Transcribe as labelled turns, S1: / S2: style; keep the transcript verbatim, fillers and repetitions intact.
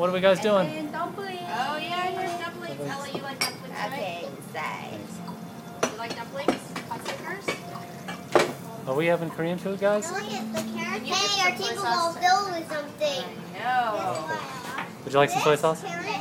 S1: what are we guys doing?
S2: And dumplings.
S3: Oh yeah, here's dumplings. Ella, you like dumplings, right?
S2: Okay, inside.
S3: You like dumplings? Hot stickers?
S1: Are we having Korean food, guys?
S2: Look at the carrot.
S3: you
S2: Hey,
S3: get
S2: our
S3: some soy
S2: table's
S3: sauce?
S2: all filled with something.
S3: No.
S1: Would you like some soy sauce?
S2: Carrot.